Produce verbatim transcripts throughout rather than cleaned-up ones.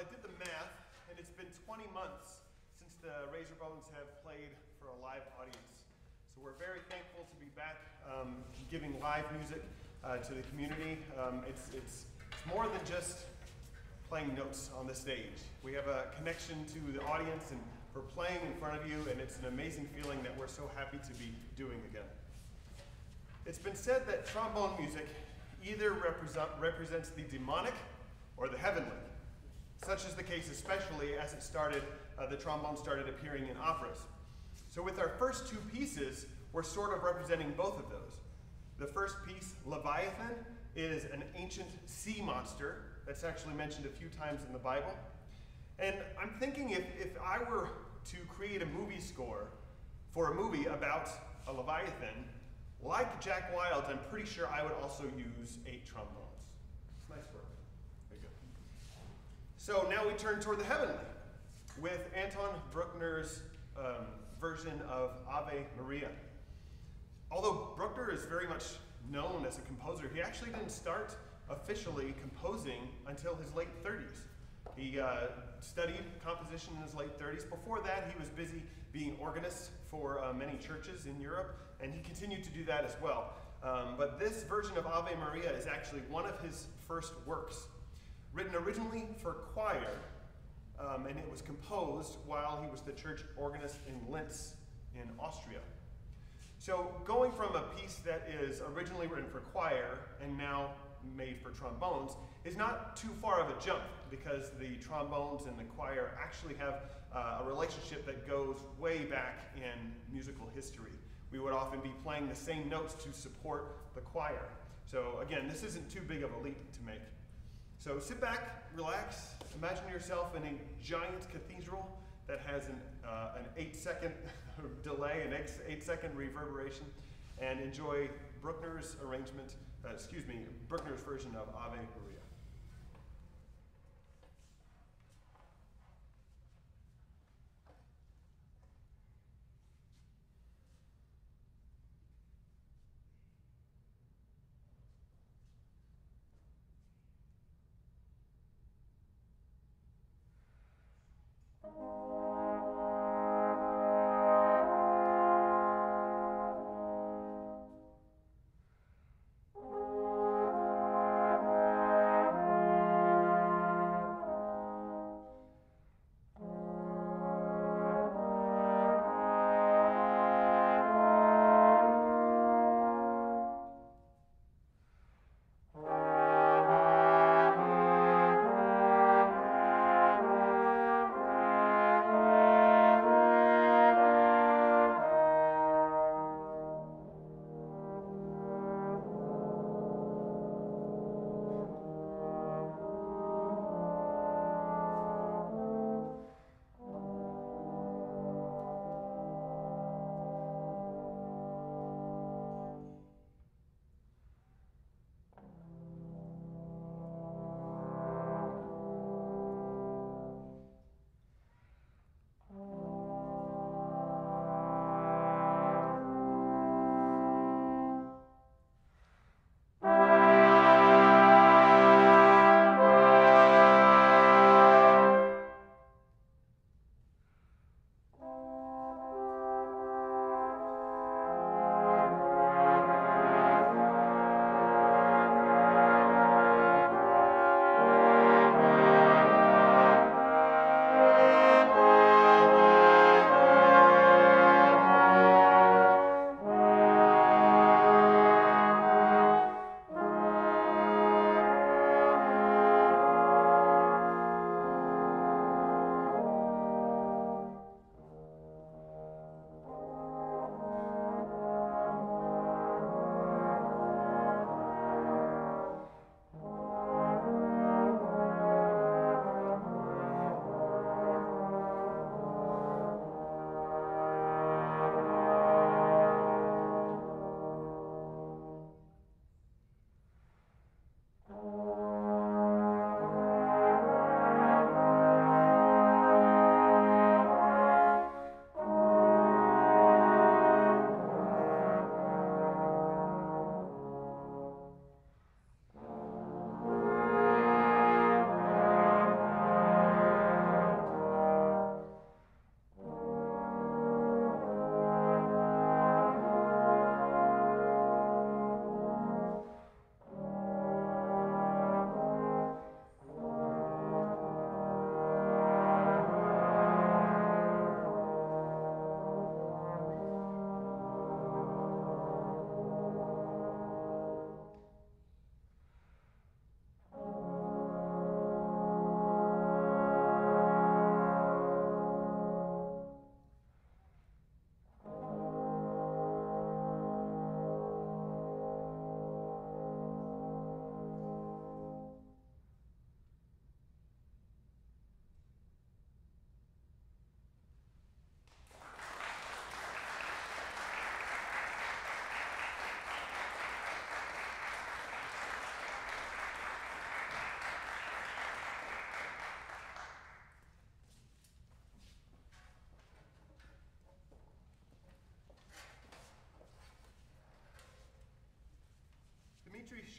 Well, I did the math, and it's been twenty months since the Razorbones have played for a live audience. So we're very thankful to be back um, giving live music uh, to the community. Um, it's, it's, it's more than just playing notes on the stage. We have a connection to the audience, and we're playing in front of you, and it's an amazing feeling that we're so happy to be doing again. It's been said that trombone music either represent, represents the demonic or the heavenly. Such is the case especially as it started, uh, the trombone started appearing in operas. So with our first two pieces, we're sort of representing both of those. The first piece, Leviathan, is an ancient sea monster that's actually mentioned a few times in the Bible. And I'm thinking if, if I were to create a movie score for a movie about a Leviathan, like Jack Wild, I'm pretty sure I would also use eight trombones. Nice work. Very good. So now we turn toward the heavenly with Anton Bruckner's um, version of Ave Maria. Although Bruckner is very much known as a composer, he actually didn't start officially composing until his late thirties. He uh, studied composition in his late thirties. Before that, he was busy being organist for uh, many churches in Europe, and he continued to do that as well. Um, but this version of Ave Maria is actually one of his first works, written originally for choir, um, and it was composed while he was the church organist in Linz in Austria. So going from a piece that is originally written for choir and now made for trombones is not too far of a jump, because the trombones and the choir actually have uh, a relationship that goes way back in musical history. We would often be playing the same notes to support the choir. So again, this isn't too big of a leap to make. So sit back, relax, imagine yourself in a giant cathedral that has an, uh, an eight second delay, an eight, eight second reverberation, and enjoy Bruckner's arrangement, uh, excuse me, Bruckner's version of Ave Maria.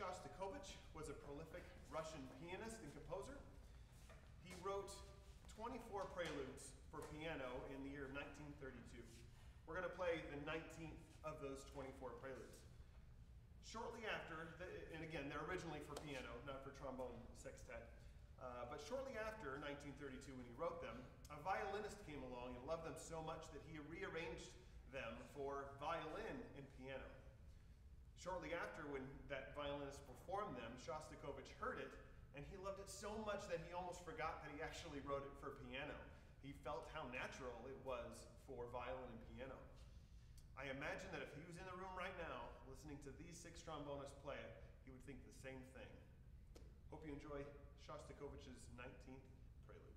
Shostakovich was a prolific Russian pianist and composer. He wrote twenty-four preludes for piano in the year of nineteen thirty-two. We're going to play the nineteenth of those twenty-four preludes. Shortly after, the, and again, they're originally for piano, not for trombone sextet, uh, but shortly after nineteen thirty-two when he wrote them, a violinist came along and loved them so much that he rearranged them for violin and piano. Shortly after, when that violinist performed them, Shostakovich heard it, and he loved it so much that he almost forgot that he actually wrote it for piano. He felt how natural it was for violin and piano. I imagine that if he was in the room right now, listening to these six trombonists play it, he would think the same thing. Hope you enjoy Shostakovich's nineteenth Prelude.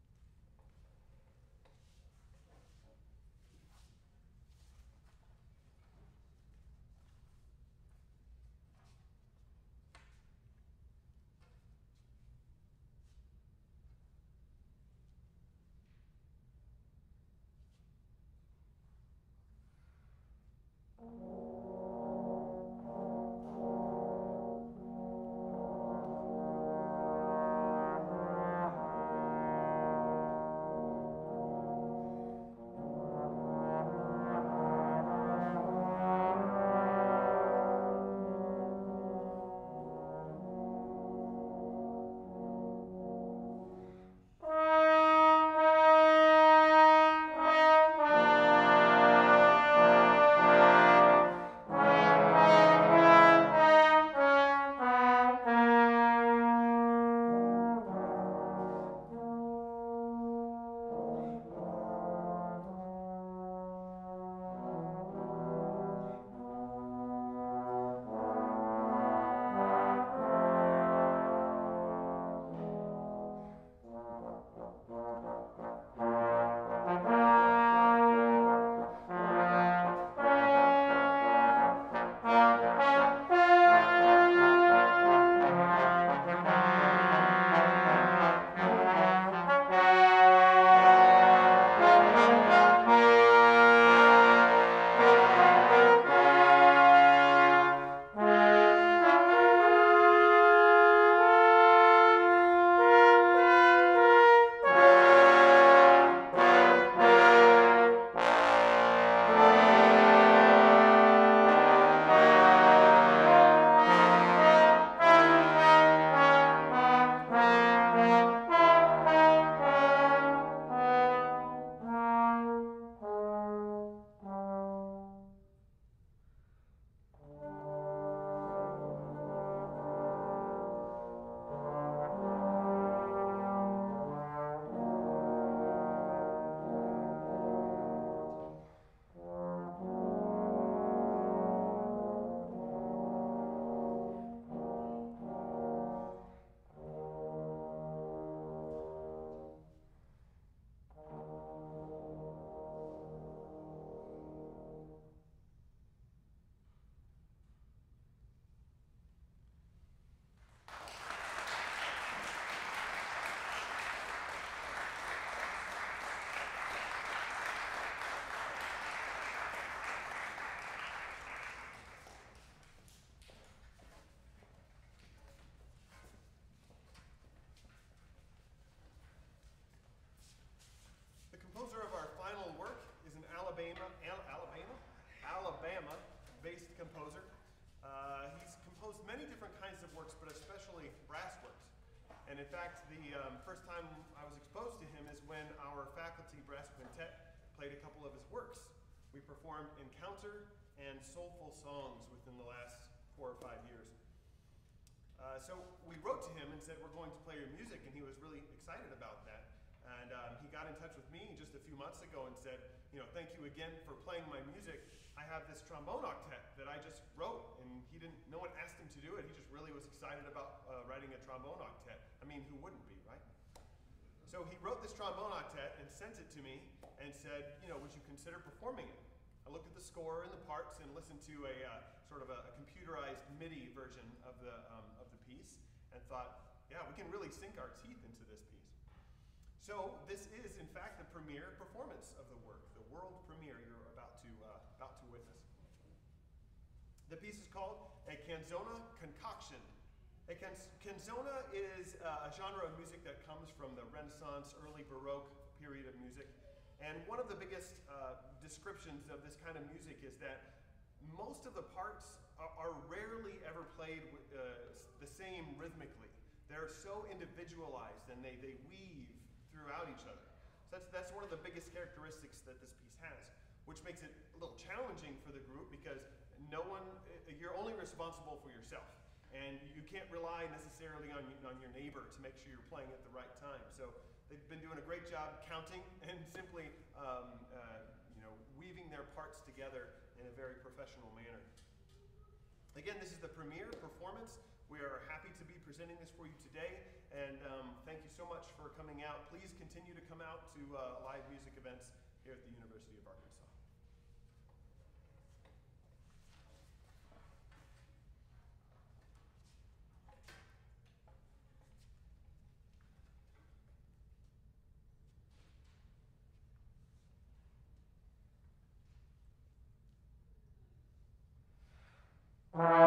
Alabama, Alabama, Alabama-based composer. Uh, he's composed many different kinds of works, but especially brass works. And in fact, the um, first time I was exposed to him is when our faculty brass quintet played a couple of his works. We performed Encounter and Soulful Songs within the last four or five years. Uh, so we wrote to him and said, we're going to play your music, and he was really excited about that. And um, he got in touch with me just a few months ago and said, you know, thank you again for playing my music. I have this trombone octet that I just wrote, and he didn't, no one asked him to do it. He just really was excited about uh, writing a trombone octet. I mean, who wouldn't be, right? So he wrote this trombone octet and sent it to me and said, you know, would you consider performing it? I looked at the score and the parts and listened to a uh, sort of a, a computerized MIDI version of the, um, of the piece and thought, yeah, we can really sink our teeth into this piece. So this is, in fact, the premiere performance of the work, the world premiere you're about to, uh, about to witness. The piece is called A Canzona Concoction. A can canzona is uh, a genre of music that comes from the Renaissance, early Baroque period of music. And one of the biggest uh, descriptions of this kind of music is that most of the parts are, are rarely ever played with, uh, the same rhythmically. They're so individualized and they, they weave throughout each other. So that's, that's one of the biggest characteristics that this piece has, which makes it a little challenging for the group because no one, you're only responsible for yourself. And you can't rely necessarily on, on your neighbor to make sure you're playing at the right time. So they've been doing a great job counting and simply um, uh, you know, weaving their parts together in a very professional manner. Again, this is the premiere performance. We are happy to be presenting this for you today. And um, thank you so much for coming out. Please continue to come out to uh, live music events here at the University of Arkansas. Uh...